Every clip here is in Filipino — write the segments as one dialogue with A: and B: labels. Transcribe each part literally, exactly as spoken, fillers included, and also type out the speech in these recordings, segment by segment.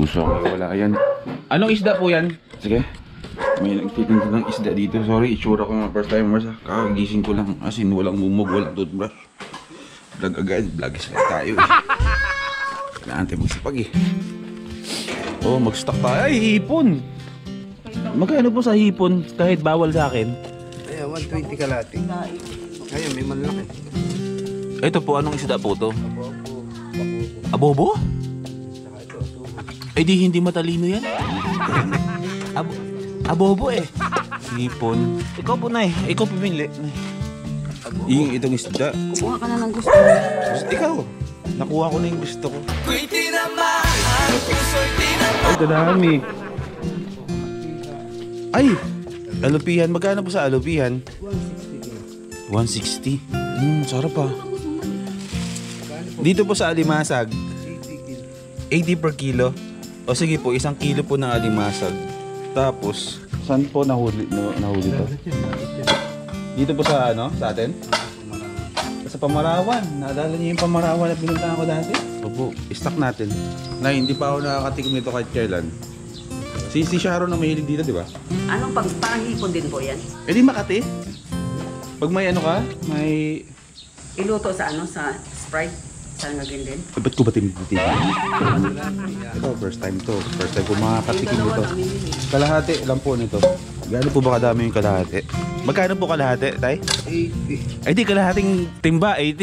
A: So, wala yan. Anong isda po yan? Sige. May nagtitinda ng isda dito. Sorry, itsura ko mga first timers. Kakagising ko lang. As in, walang mumog, walang toothbrush. Vlog agad. Vlogis lang tayo eh. Kailangan tayo magsipag eh. Oh, mag-stock tayo. Ay, hipon! Magkano po sa hipon kahit bawal sa akin?
B: Ayan, one twenty kalati. Ngayon, may malaki.
A: Ito po, anong isda po to? Abobo? Eh di hindi matalino yan. Ab abobo eh. Hipon. Ikaw po na eh. Ikaw pumili. Yung itong isda.
C: Kumuha ka na ng gusto mo.
A: Ikaw. Nakuha ko na yung gusto ko. Ay, dadami. Ay! Alupihan. Magkano po sa alupihan? one sixty. Hmm, sarap ah. Dito po sa alimasag, eighty per kilo. O sige po, isang kilo po ng alimasag. Tapos, saan po nahuli, no, nahuli to? Dito po sa ano, sa atin? Sa Pamarawan. Naalala niyo yung Pamarawan na pinuntahan ko dati? Opo, stock natin. Na hindi pa ako nakakatikim nito kahit kailan. Si, si Sharon na mahilig dito, di ba?
C: Anong pag panghipon din po yan?
A: Eh di Makati. Pag may ano ka, may...
C: Iluto sa ano, sa Sprite? Saan naging din?
A: Eh, ba't ko ba tinitikin? Ito, first time to. First time ko makakatikim nito. Kalahati lang po nito. Gaano po ba kadami yung kalahati? Magkano po kalahati, tay?
B: eighty.
A: Ay di, kalahating timba, eighty.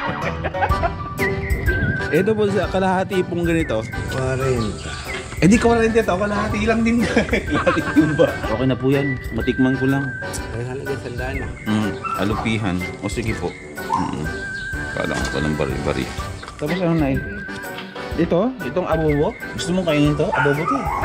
A: Ito po sa kalahati pong ganito.
B: forty.
A: Eh di, forty ito. Kalahati lang din. Kalahating timba. Okay na po yan. Matikman ko lang.
B: Ay, halaga sandaan na.
A: Mm, alupihan. O sige po. Mm-mm. Parang walang bari-bari. Tapos ano na eh? Ito? Itong abobo? Gusto mong kainin to? Abobo to eh.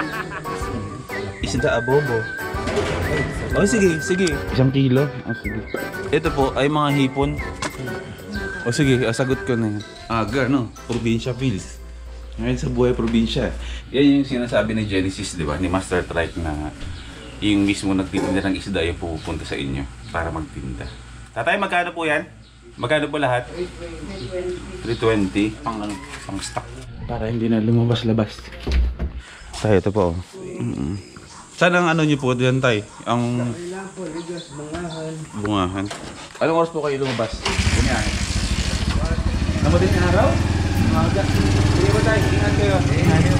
A: Isda abobo. Oh sige, sige. Isang kilo? Oh sige. Ito po ay mga hipon. O sige, sagot ko na yan. Aga no? Probinsya feels. Ngayon sa buhay probinsya. Yan yung sinasabi ni Genesis, di ba? Ni Master Trike na yung mismo nagtitinda ng isda yung pupunta sa inyo para magtinda. Tatay, magkano po yan? Magkano po lahat? three twenty. Pang ano, pang stock. Para hindi na lumabas-labas. Tayo, ito po. Mm -mm. Saan ang ano nyo po dyan, tay? Ang... bungahan. Anong oras po kayo lumabas? Bunyahan. Namadin na araw? Umaga. Sige po tayo, ingat kayo. Ingat kayo.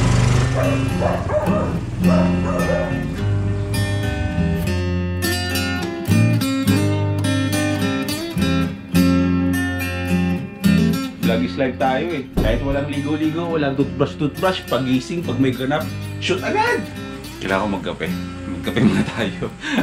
A: Lagis live tayo eh. Kahit walang ligo-ligo, walang toothbrush-toothbrush, pagising, pag may ganap, shoot agad! Kailangan ko magkape. Magkape muna tayo.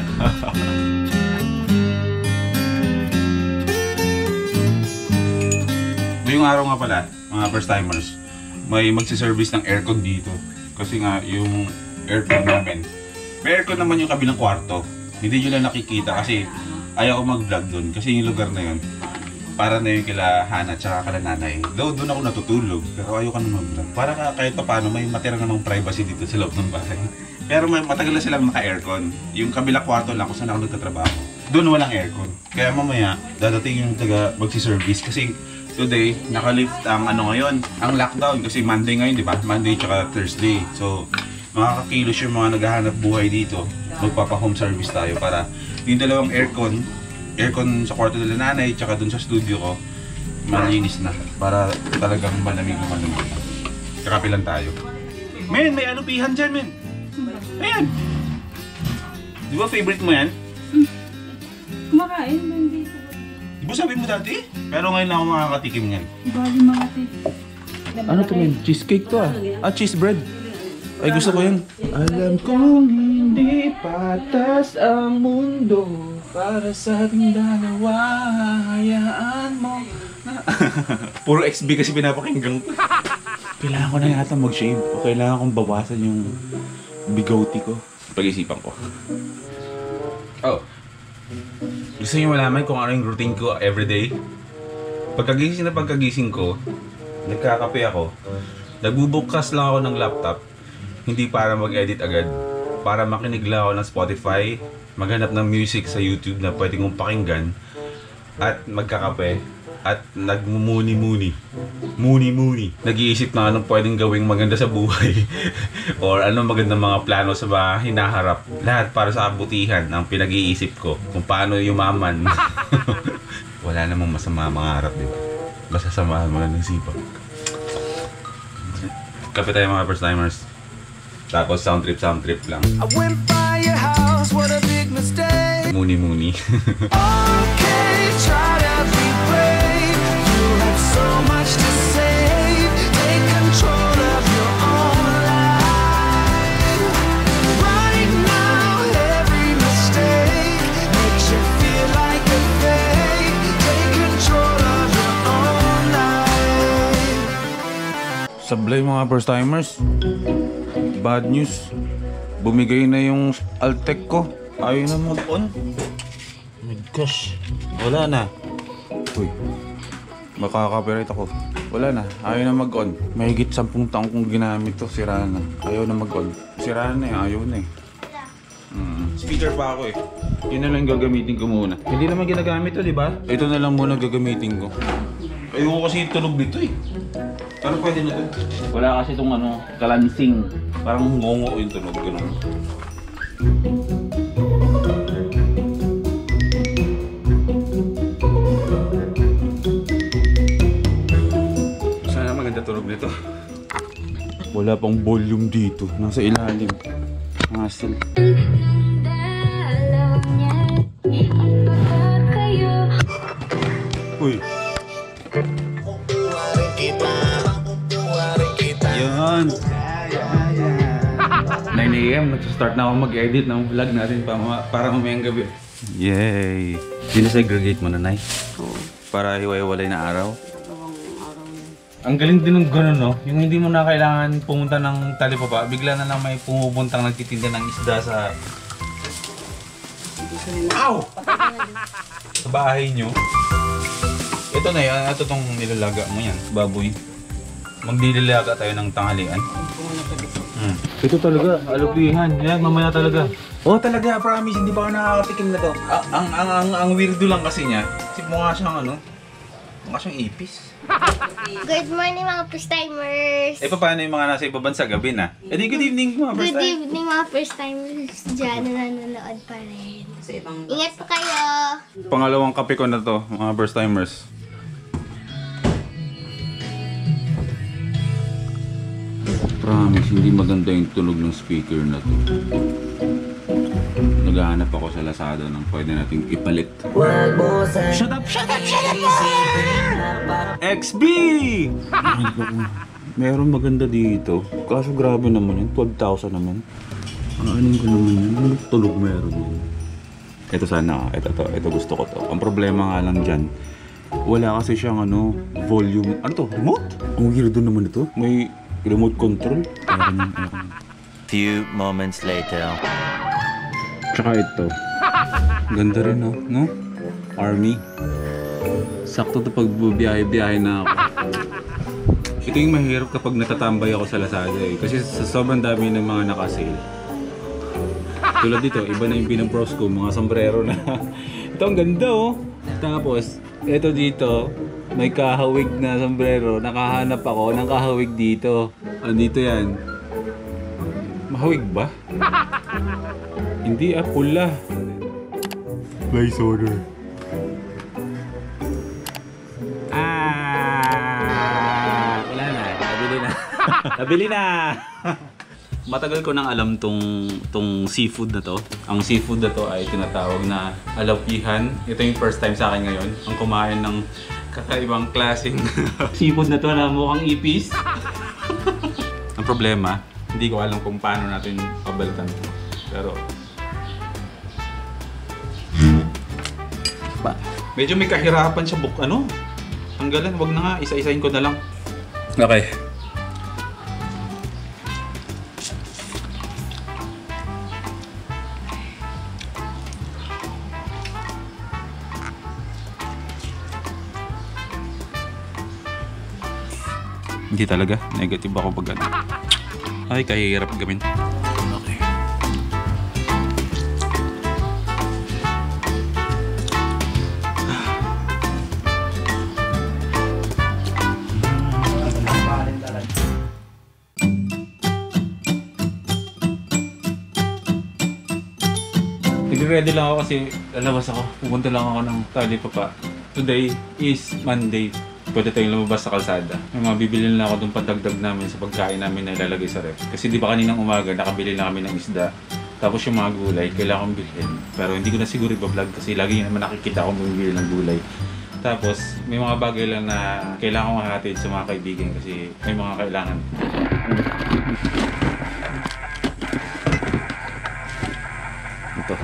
A: Ngayong araw nga pala, mga first timers, may magsiservice ng aircon dito. Kasi nga, yung aircon namin, may aircon naman yung kabilang kwarto. Hindi nyo lang nakikita kasi ayaw ko mag-vlog doon. Kasi yung lugar na yun, para na yung kila Hana at saka kala nanay. Though doon ako natutulog, pero ayaw ka na mag-vlog. Para ka kahit pa paano may matira namang privacy dito sa loob ng bahay. Pero may, matagal na silang naka-aircon. Yung kabila kwarto lang kung saan ako nagtatrabaho. Doon walang aircon. Kaya mamaya, dadating yung taga magsi-service. Kasi today, nakalift ang ano ngayon, ang lockdown. Kasi Monday ngayon, di ba? Monday tsaka Thursday. So, makakakilos yung mga naghahanap buhay dito. Magpapa-home service tayo para yung dalawang aircon, aircon sa kwarto nila nanay tsaka dun sa studio ko malinis na para talagang malamig na malamig. Kakape lang tayo. Men, may alupihan dyan, men. Ayan. Di ba favorite mo yan?
D: Hmm. Kumakain lang dito.
A: Di ba sabi mo dati? Pero ngayon lang ako makakatikim yan.
D: Bali mga te.
A: Ano to, men? Cheesecake to ah. Ah, cheese bread. Ay, gusto ko yun. Alam kong hindi patas ang mundo para sa ating dalawa, hayaan mo na... Puro X B kasi pinapakinggan ko. Kailangan ko na yata mag-shave o kailangan kong bawasan yung bigoti ko. Pag-isipan ko. Oh. Gusto niyo malaman kung ano yung routine ko everyday? Pagkagising na pagkagising ko, nagkakape ako, nagbubukas lang ako ng laptop, hindi para mag-edit agad, para makinig lang ako ng Spotify, maghanap ng music sa YouTube na pwede kong pakinggan, at magkakape, at nagmumuni-muni. Muni-muni. Nag-iisip na anong pwedeng gawing maganda sa buhay. Or anong magandang mga plano sa mga hinaharap. Lahat para sa kabutihan ang pinag-iisip ko. Kung paano yumaman. Wala namang masama mangarap, di ba? Basta samahan mo lang ng sipag. Kape tayo mga first timers. Tapos sound trip, sound trip lang.
E: I went by your house, what a big mistake.
A: Muni-muni.
E: Okay, try to be brave. You have so much to say. Take control of your own life. Right now, every mistake makes you feel like a fake. Take control of your own life.
A: Sablay mga first timers. Bad news. Bumigay na yung Altec ko. Ayaw na mag-on. Oh my gosh. Wala na. Uy. Makaka-copyright ako. Wala na. Ayaw na mag-on. Mahigit sampung taong kong ginamit to. Sira na. Ayaw na mag-on. Sira na eh. Ayaw na eh. Mm. Speaker pa ako eh. Yun na lang gagamitin ko muna. Hindi naman ginagamit to, di ba? Ito na lang muna gagamitin ko. Ayoko kasi tunog dito eh. Pero pwede na to. Wala kasi itong ano, kalansing. Parang ngongo yung tunog. Ganun. Sana maganda tunog nito. Wala pang volume dito. Nasa ilalim. Hassle. Uy. Yan. nine a m nag-start na ako mag-edit ng vlog natin para, para mamayang gabi. Yay! Sinasegregate mo na, Nay?
C: Oo.
A: Para hiwa-hiwalay na araw?
C: Dalawang araw na.
F: Ang galing din ng gano'n, no? Yung hindi mo na kailangan pumunta ng talipapa, bigla na lang may pumupuntang nagtitinda ng isda sa... Ow! Sa bahay nyo. Ito na yan, ito tong nilalaga mo yan, baboy. Magdililaga tayo ng tanghalian. Hmm. Ito talaga, alupihan. Yan, mamaya talaga.
A: Oh, talaga, promise, hindi pa ako nakakatikim na to. Ah, ang, ang, ang, ang weirdo lang kasi niya, kasi mukha siyang ano, mukha siyang ipis.
G: Good morning mga first timers!
A: Eh, paano yung mga nasa ibang bansa gabi na? Eh, di good evening mga first
G: Good
A: time.
G: evening mga first timers dyan na nanonood pa rin.
C: Sa ibang...
G: Ingat po kayo!
A: Pangalawang kape ko na to, mga first timers. Promise, hindi maganda yung tunog ng speaker na to. Naghahanap ako sa Lazada ng pwede nating ipalit. Shut up! Shut up! Shut up! X B! Meron maganda dito. Kaso grabe naman yun. twelve thousand naman. Ang anin ko naman yun. Ano tulog meron yun? Ito sana. Ito, ito, ito gusto ko to. Ang problema nga lang dyan, wala kasi siyang ano, volume. Ano to? Remote? Ang weirdo naman ito. May remote control. Meron yun. Meron.
H: Few moments later.
A: Tsaka ito. Ganda rin, no? No? Army. Sakto to pag bubiyahe-biyahe na ako. Ito yung mahirap kapag natatambay ako sa Lazada eh. Kasi sa sobrang dami ng mga nakasale. Tulad dito, iba na yung pinang-pros ko, mga sombrero na. Ito ang ganda oh. Tapos, ito dito, may kahawig na sombrero. Nakahanap ako ng kahawig dito. Andito yan. Mahawig ba? Hindi ah, pula. Place order. Ah! Wala na. Nabili na. Nabili na! Matagal ko nang alam tong, tong seafood na to. Ang seafood na to ay tinatawag na alapihan. Ito yung first time sa akin ngayon. Ang kumain ng kakaibang klaseng seafood na to na mukhang ipis. Ang problema, hindi ko alam kung paano natin pabalitan ito. Pero... ba, medyo may kahirapan siya buk ano. Tanggalan, wag na nga, isa-isahin ko na lang. Okay. Hindi talaga, negative ako pag ano. Ay, kahirap gawin. Okay.
F: Nag-ready lang ako kasi lalabas ako. Pupunta lang ako ng Talipapa. Today is Monday. Pwede tayong lumabas sa kalsada. May mga bibili na ako doon pandagdag namin sa pagkain namin na ilalagay sa ref. Kasi di ba kaninang umaga nakabili na kami ng isda. Tapos yung mga gulay, kailangan kong bilhin. Pero hindi ko na siguro iba-vlog kasi lagi naman nakikita akong bumibili ng gulay. Tapos may mga bagay lang na kailangan kong hahatid sa mga kaibigan kasi may mga kailangan. Ito.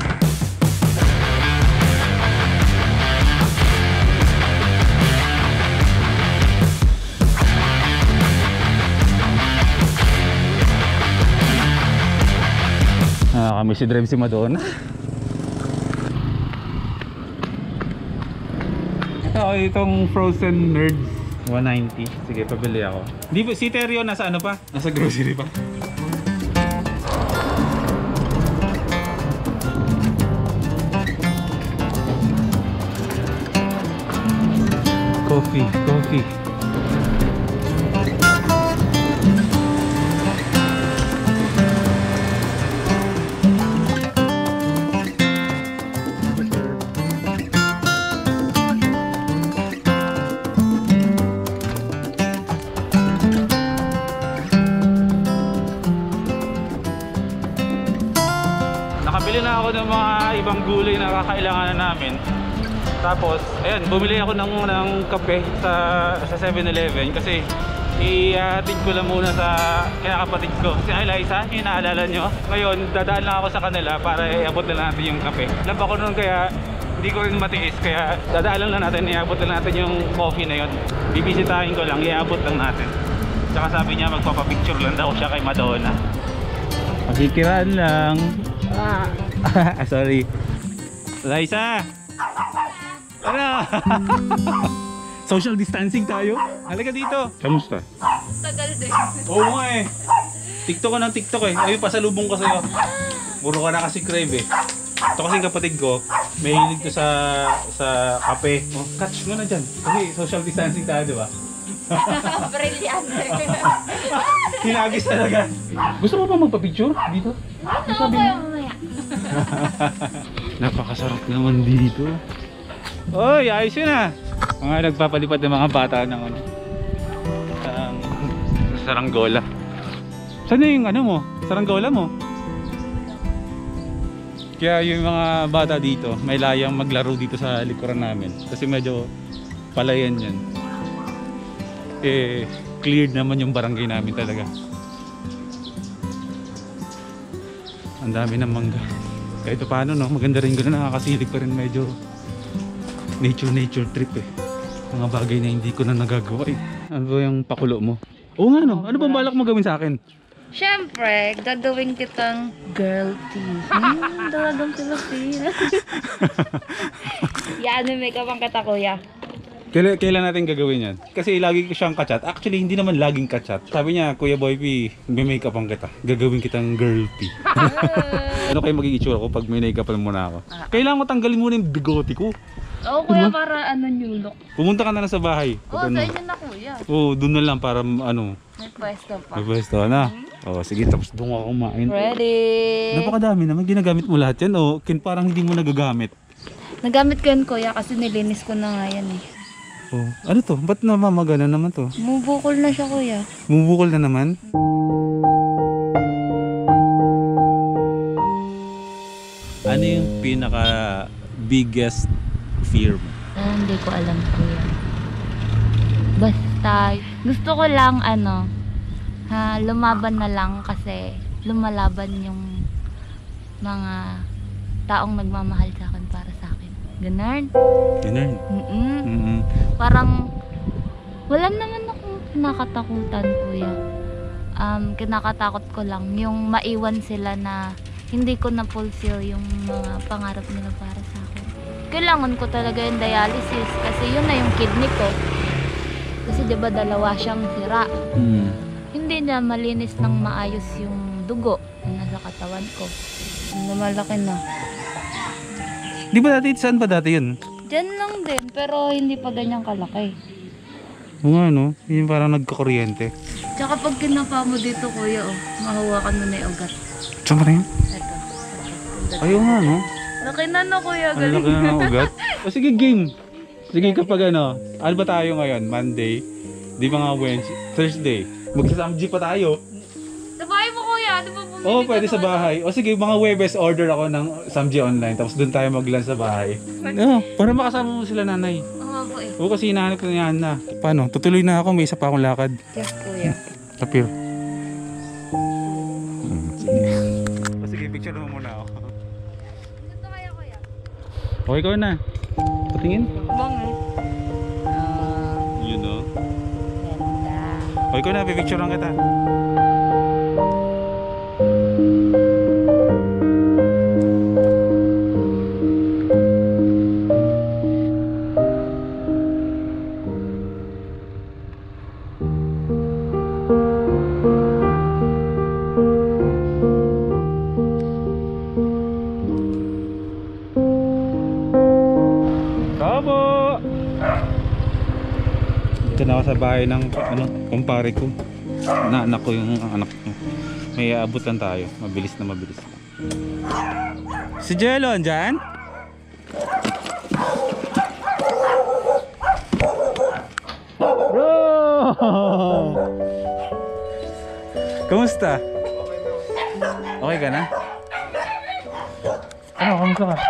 F: Ah, kami si drive si Madonna. Ito, itong Frozen Nerds one ninety. Sige, pabili ako. Di ba si Terrio nasa ano pa? Nasa grocery pa. Coffee, coffee. Nakabili na ako ng mga ibang gulay na kakailanganan namin. Tapos, ayan, bumili ako ng, ng kape sa, sa seven eleven kasi ihatid ko lang muna sa kinakapatid ko. Si Eliza, yung naalala nyo. Ngayon, dadaan lang ako sa kanila para iabot na natin yung kape. Lab ako nun kaya hindi ko rin matiis. Kaya dadaan lang natin, iabot na natin yung coffee na yun. Bibisitahin ko lang, iabot lang natin. Tsaka sabi niya, magpapapicture lang daw siya kay Madonna. Pagkikiraan lang. Ah, sorry. Eliza! Ano? Social distancing tayo? Halika dito. Kamusta?
D: Tagal din.
F: Oo nga eh. TikTok ko ng TikTok eh. Ayun, pasalubong ko sa'yo. Puro ka na kasi crave eh. Ito kasing kapatid ko, may hilig to sa sa kape. Oh, catch mo na dyan. Kasi social distancing tayo, di ba?
D: Brillante.
F: Hinagis talaga. Gusto mo ba magpa-picture dito?
D: Ano ko yung mamaya?
F: Napakasarap naman dito. Oy, ayos yun ah. Mga nagpapalipad ng mga bata ng ano, ang saranggola. Saan na yung ano mo? Saranggola mo? Kaya yung mga bata dito, may layang maglaro dito sa likuran namin. Kasi medyo palayan yan. Eh, cleared naman yung barangay namin talaga. Ang dami ng mangga. Kahit paano no, maganda rin gano'n, nakakasilip pa rin medyo nature nature trip eh. Mga bagay na hindi ko na nagagawa eh. Ano ba yung pakulo mo? Oo nga no, ano bang balak mo gawin sa akin?
D: Siyempre, gagawin kitang girl tea. Hmm, dalagang Pilipina. Yan, may makeup ang kata kuya.
F: Kailan, kailan natin gagawin yan? Kasi lagi ko siyang kachat. Actually, hindi naman laging kachat. Sabi niya, Kuya Boy P, may makeup ang kita. Gagawin kitang girl tea. Ano kayo magiging itsura ko pag may makeupan muna ako? Kailangan ko tanggalin muna yung bigote ko.
D: Oo, kuya, para ano new look.
F: Pumunta ka na lang sa bahay.
D: Oo,
F: Pag
D: sa
F: ano.
D: inyo na kuya.
F: Oo, doon na lang para ano.
D: May pwesto pa.
F: May pwesto na. Oo, sige, tapos doon ako kumain.
D: Ready?
F: Napakadami naman. Ginagamit mo lahat yan o kin parang hindi mo nagagamit.
D: Nagamit ko yun kuya kasi nilinis ko na nga yan eh.
F: Oh, ano to? Ba't namamagana naman to?
D: Mubukol na siya kuya.
F: Bumubukol na naman? Ano yung pinaka biggest fear mo?
D: Ah, hindi ko alam kuya. Basta, gusto ko lang ano, ha, lumaban na lang kasi lumalaban yung mga taong nagmamahal sa akin para sa akin. Ganun.
F: Ganun.
D: Mm-mm.
F: Mm-mm.
D: Parang wala naman akong kinakatakutan kuya. Um, kinakatakot ko lang yung maiwan sila na hindi ko na-fulfill yung mga pangarap nila para sa akin. Kailangan ko talaga yung dialysis kasi yun na yung kidney ko. Kasi diba dalawa siyang sira.
F: Mm.
D: Hindi na malinis ng maayos yung dugo na nasa katawan ko. Lumalaki na.
F: Di ba dati, saan ba dati yun?
D: Diyan lang din, pero hindi pa ganyang kalaki.
F: Oo nga no, yung parang nagkakuryente.
D: Tsaka pag kinapa mo dito kuya, oh, mahawakan mo na yung ugat.
F: Saan ba na yun?
D: Ito.
F: Ayaw nga no.
D: Laki na na kuya,
F: Ang
D: galing.
F: laki na ng ugat. O sige, game. Sige kapag ano, ano ba tayo ngayon? Monday? Di ba nga Wednesday? Thursday? Magsasamji pa tayo.
D: Sa bahay mo kuya, di ba bumili
F: Oo, oh,
D: ka
F: pwede
D: ng
F: sa bahay. O sige, mga Webes order ako ng Samji online. Tapos doon tayo mag-lunch sa bahay. Oo, para makasama mo sila nanay.
D: ano? Oo po eh.
F: Oo, kasi hinahanap ko na yan na. Paano? Tutuloy na ako. May isa pa akong lakad.
C: Yes, kuya.
F: Tapir. Hmm, sige. O sige, picture mo muna ako.
D: Gusto kaya kuya?
F: Okay ko na. Patingin.
C: Bangis. Ah,
F: Yun o.
C: ganda.
F: Okay ko na, pipicture lang kita. Tabo! Dito na ako sa bahay ng ano, kumpare ko. Na anak ko yung anak ko. May aabot lang tayo. Mabilis na mabilis lang. Si Jello, andyan? Bro! Kamusta? Okay ka na? Ano, kamusta ka?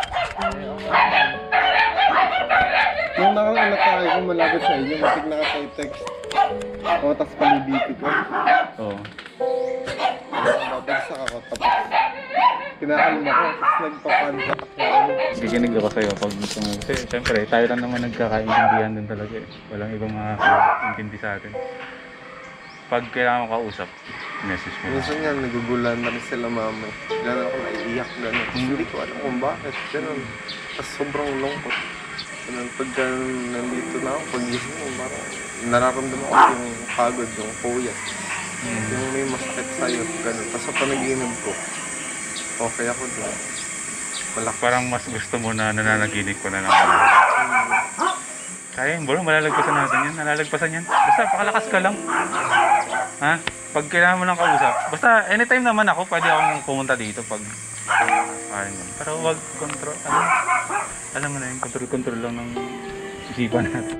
B: Nung nakaraan na tayo, kung malapit sa inyo, matig na ka tayo text. O, tapos palibiti ko.
F: Oo.
B: Mabagsak ako, tapos kinakalim ako, tapos nagpapansak ako.
F: Kikinig ako sa'yo pag gusto mo. Kasi syempre, tayo lang naman nagkakaintindihan din talaga eh. Walang ibang makakaintindi sa atin. Pag kailangan mo kausap, message mo.
B: Minsan nga, nagugulan na rin sila mama. Gano'n ako naiiyak, gano'n. Hindi ko alam kung bakit, gano'n. Tapos sobrang lungkot. Ganun, pagka nandito na ako, pag-gising mo, parang nararamdaman ko yung pagod, yung puyat. Yung may masakit sa'yo, gano'n. Tapos sa panaginip ko, okay ako doon. Malak
F: Parang mas gusto mo na nananaginip ko na lang. Kaya yung bro, malalagpasan natin yan. Nalalagpasan yan. Basta pakalakas ka lang. Ha? Pag kailangan mo lang kausap. Basta anytime naman ako, pwede akong pumunta dito pag... Ayun yun. Pero wag control. Ano? Alam mo na yun, control-control lang ng isipan natin.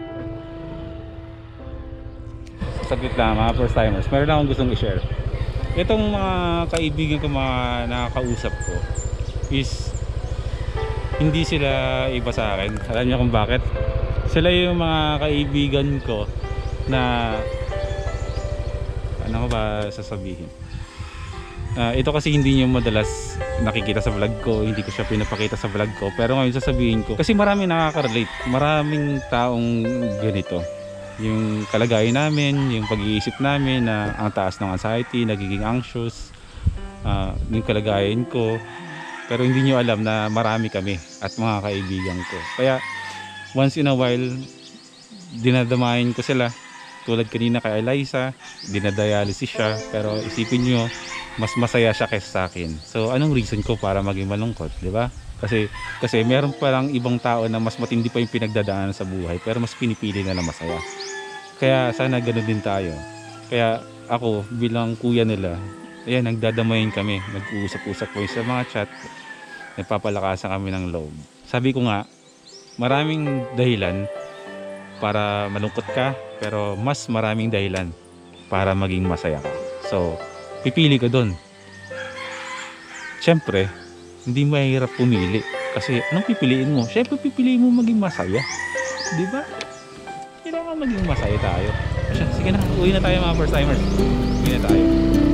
F: Saglit lang mga first timers. Meron lang akong gustong i-share. Itong mga kaibigan ko, mga nakakausap ko is hindi sila iba sa akin. Alam niyo kung bakit? Sila yung mga kaibigan ko na ano ko ba sasabihin? Uh, ito kasi hindi niyo madalas nakikita sa vlog ko, hindi ko siya pinapakita sa vlog ko, pero ngayon sasabihin ko kasi marami nakaka-relate, maraming taong ganito yung kalagayan namin, yung pag-iisip namin na ang taas ng anxiety, nagiging anxious, uh, yung kalagayan ko, pero hindi niyo alam na marami kami at mga kaibigan ko. Kaya once in a while dinadamayin ko sila, tulad kanina kay Eliza, dinadialysis siya, pero isipin niyo mas masaya siya kaysa sa akin. So anong reason ko para maging malungkot, di ba? Kasi kasi meron pa lang ibang tao na mas matindi pa yung pinagdadaanan sa buhay, pero mas pinipili na lang masaya. Kaya sana ganoon din tayo. Kaya ako bilang kuya nila, ayan, nagdadamayin kami, nag-uusap-usap po sa mga chat, nagpapalakasan kami ng loob. Sabi ko nga, maraming dahilan para malungkot ka, pero mas maraming dahilan para maging masaya ka. So, pipili ka doon. Siyempre, hindi mahirap pumili. Kasi anong pipiliin mo? Siyempre, pipiliin mo maging masaya. Di ba? Kailangan maging masaya tayo. Sige na, uwi na tayo mga first timers. Uwi na tayo.